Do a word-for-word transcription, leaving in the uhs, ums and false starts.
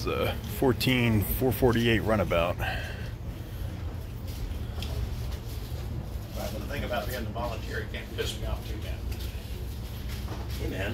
is a fourteen four forty-eight Runabout. Right, but the thing about being the volunteer, it can't piss me off too bad. Hey man,